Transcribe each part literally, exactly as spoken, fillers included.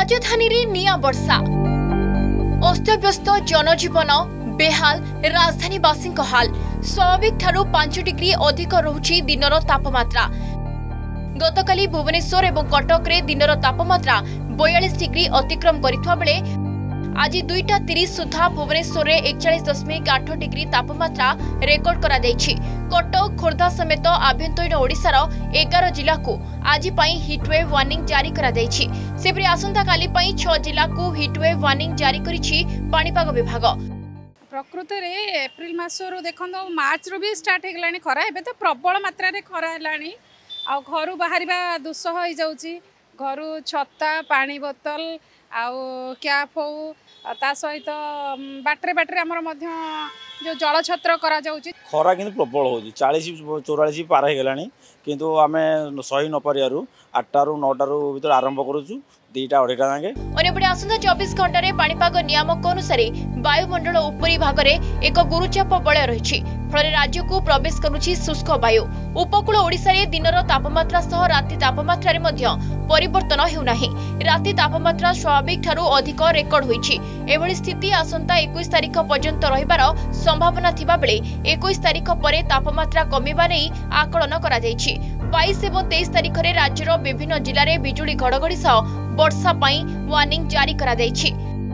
राजधानी रे निया वर्षा अस्तव्यस्त जनजीवन बेहाल राजधानीवासी हाल स्वाभाविक ठारू पांच डिग्री अधिक रहुछि दिनर तापमात्रा। गतकाली भुवनेश्वर और कटक रे दिनर तापमात्रा बयालीस डिग्री अतिक्रम करिथवा बेले आज दुईटा तीस सुधा भुवनेश्वर में एकचाश दशमिक आठ डिग्री तापमात्रा रेकर्ड करा दैछि। कटक खोर्धा समेत आभ्यंतरीण ओडिशार एगार जिला को आज हिटवेव वार्निंग जारी करा दैछि। सेपरि आसंता काली पई छह जिला को हिटवेव वार्निंग जारी करिछि पाणीपाग विभाग। प्रकृत रे एप्रिल मासरू देखो मार्च रू भी स्टार्ट हो खरा एबे तो प्रबल मात्रा रे खरा हेलानी आ घर बाहर दुस्सह हो जाउछि। घर छता पानी बोतल आउ कैप हो ता सहित बाटरे बाटरे आमर मध्य जो जल छत्र करा जाउछि। खरा किंतु प्रबल होछि चालीस चौरालीस पार हो गलानी किंतु आमे सही न परियारु आठटा रु नौटा रु भीतर आरंभ करूछु दीटा अढ़ेटा जांगे। अन्यपटे आसंता चौबीस घंटा रे पाणीपाग नियामक अनुसार वायुमंडल उपरी भाग रे एक गुरुचाप बलय रहिछि फल राज्य को प्रवेश करुछि शुष्क वायु। उपकूल ओडिशा रे दिनर तापमात्रा सह राति तापमात्रा रे मध्य परिवर्तन हेउनाही। राति तापमात्रा स्वाभाविक ठारू अधिक रेकर्ड होईछि। एभली स्थिति आसंता इक्कीस तारिख पर्यंत रहिबार संभावना थिबा बेले इक्कीस तारिख परे तापमात्रा कमिबा नै आकलन करा जायछि। बाईस और तेईस तारिख रे राज्यर विभिन्न जिले में बिजुली घड़घड़ी सह वर्षा पाई वार्निंग जारी करा दैछि।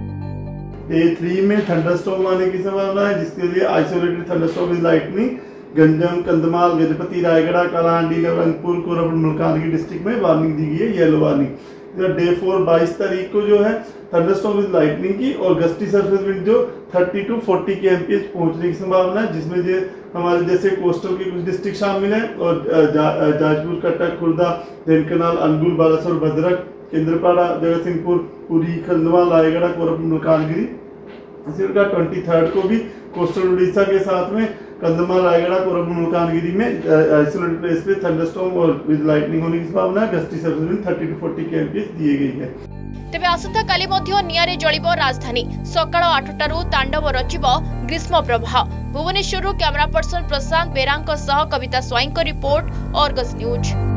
डे थ्री में थंडरस्टॉर्म आने की संभावना है जिसके लिए isolated thunderstorm with lightning Ganjam Kandhamal Gajapati Rayagada Kalahandi Nabarangpur Koraput Malkangiri district में वार्निंग दी गई है येलो वार्निंग। डे फोर बाईस तारीख को जो है थंडरस्टॉर्म विद लाइटनिंग की और गस्टी सरफेस विंड जो तीस टू चालीस के एमपीएच पहुंचने की संभावना है जिसमें जो हमारे जैसे कोस्टल के कुछ डिस्ट्रिक्ट शामिल है और जा, जाजपुर कटक खुर्दा ढेंकनाल अनुगुल बालासोर भद्रक केंद्रपाड़ा जगत सिंहपुर पुरी खंडवा रायगढ़ कोरापुट मलकानगिरी। इसी प्रकार ट्वेंटी थर्ड को भी कोस्टल उड़ीसा के साथ में कंधमाल रायगढ़ कोरापुट मलकानगिरी में आइसोलेटेड प्लेस पे थंडरस्टॉर्म और विद लाइटनिंग होने की संभावना है। गस्टी सर्विस में तीस टू चालीस के एमपीएच दिए गई है। तेबे आसंता काली मध्य नियारे जळिबो राजधानी सकाळ आठटा रु तांडव रचिबो ग्रीष्म प्रवाह। भुवनेश्वर कैमरा पर्सन प्रशांत बेरांक सह कविता स्वाईं को रिपोर्ट अर्गस न्यूज।